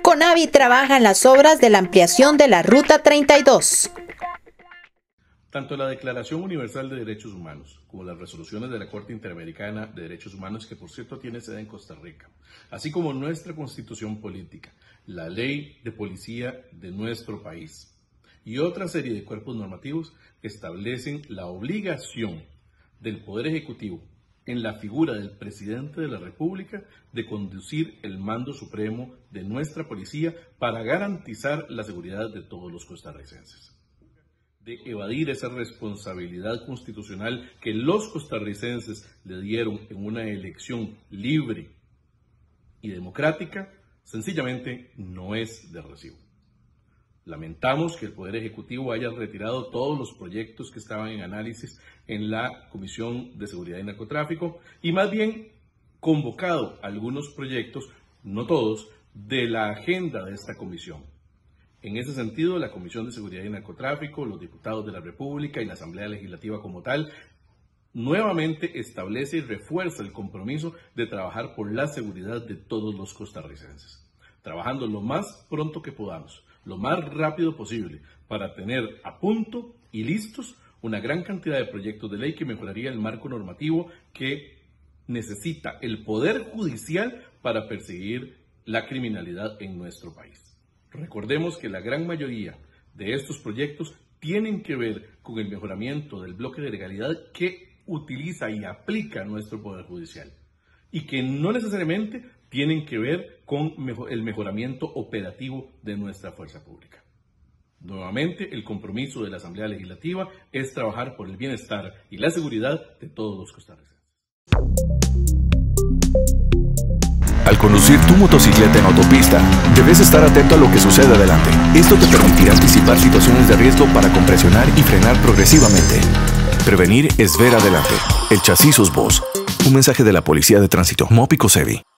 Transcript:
CONAVI trabaja en las obras de la ampliación de la Ruta 32. Tanto la Declaración Universal de Derechos Humanos como las resoluciones de la Corte Interamericana de Derechos Humanos, que por cierto tiene sede en Costa Rica, así como nuestra Constitución Política, la Ley de Policía de nuestro país y otra serie de cuerpos normativos establecen la obligación del Poder Ejecutivo, en la figura del Presidente de la República, de conducir el mando supremo de nuestra policía para garantizar la seguridad de todos los costarricenses. De evadir esa responsabilidad constitucional que los costarricenses le dieron en una elección libre y democrática, sencillamente no es de recibo. Lamentamos que el Poder Ejecutivo haya retirado todos los proyectos que estaban en análisis en la Comisión de Seguridad y Narcotráfico y más bien convocado algunos proyectos, no todos, de la agenda de esta comisión. En ese sentido, la Comisión de Seguridad y Narcotráfico, los diputados de la República y la Asamblea Legislativa como tal, nuevamente establece y refuerza el compromiso de trabajar por la seguridad de todos los costarricenses, trabajando lo más pronto que podamos, lo más rápido posible, para tener a punto y listos una gran cantidad de proyectos de ley que mejoraría el marco normativo que necesita el Poder Judicial para perseguir la criminalidad en nuestro país. Recordemos que la gran mayoría de estos proyectos tienen que ver con el mejoramiento del bloque de legalidad que utiliza y aplica nuestro Poder Judicial y que no necesariamente tienen que ver con el mejoramiento operativo de nuestra fuerza pública. Nuevamente, el compromiso de la Asamblea Legislativa es trabajar por el bienestar y la seguridad de todos los costarricenses. Al conducir tu motocicleta en autopista, debes estar atento a lo que sucede adelante. Esto te permitirá anticipar situaciones de riesgo para compresionar y frenar progresivamente. Prevenir es ver adelante. El chasis sos vos. Un mensaje de la Policía de Tránsito, MOP y COSEBI.